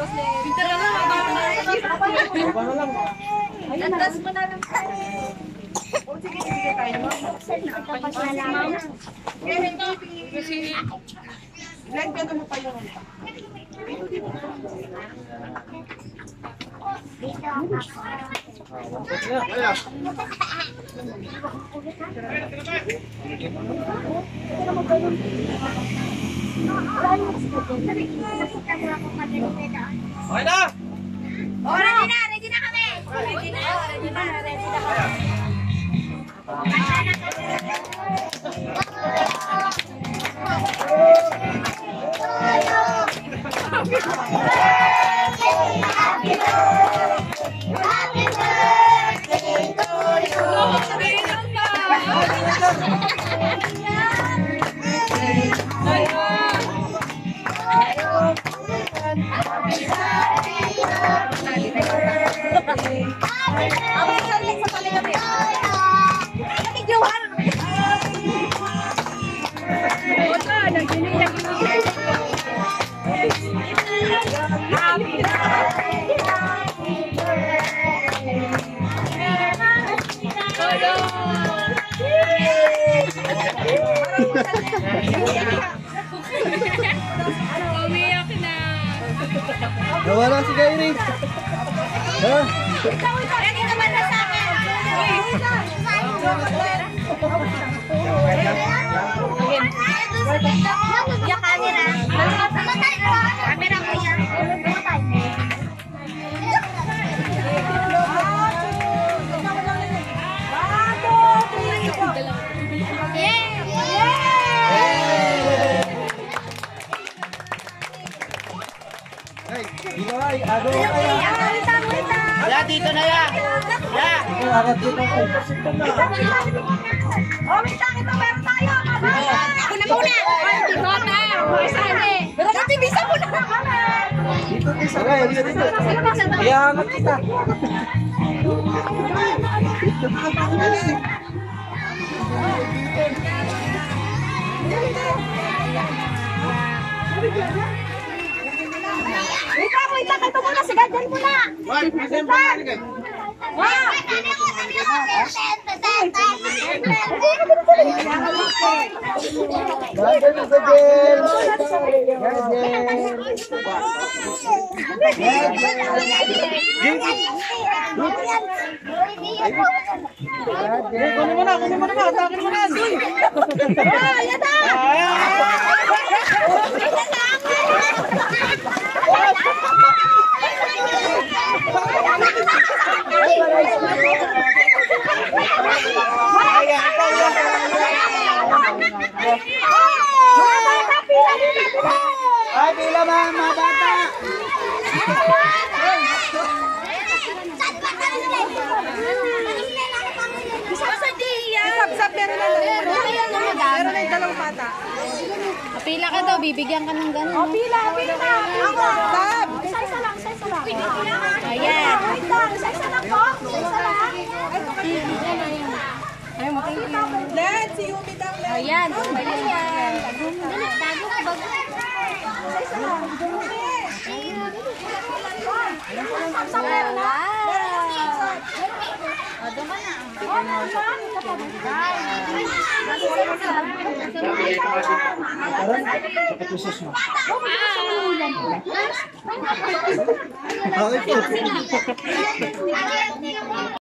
Pinter na lang. Landas mo na lang. Sige, sige tayo. Tapos na lang. Kasi, lagyan mo pa yung Dito ako. Okay na! Oh, ready na! Ready na kami! ready na. Ready na. Ready na. Umiyak na. Nawala si Iris. Ha? Ready naman na sa akin! Yung camera. Camera ko yan. Hey, Iloy, ado kayo. Ya, dito na ya. Ya. Ito, arat dito ko. Oh, may sakit na meron tayo! Ako na muna! Pero dati bisa mo na kami! Dito, dito. Iyangat kita. Wait lang, ito muna, sige, dyan muna! Wow! Ganda sa James. Kunin mo na. Atakin mo na. Yan na! Ay, pila mga bata. Sab, meron na lang. Meron na yung dalawang bata. Pila ka daw, bibigyan ka ng gano'n. Oh, pila. Ako, Sab. Isa lang. Ayan. Isa lang po. Isa lang. Ay, making Len, si Yumi daw. Len. Ayan, bumalik yan. Bago ka bago. Isa lang. Sa meron na. O, doon ka na. Okay po.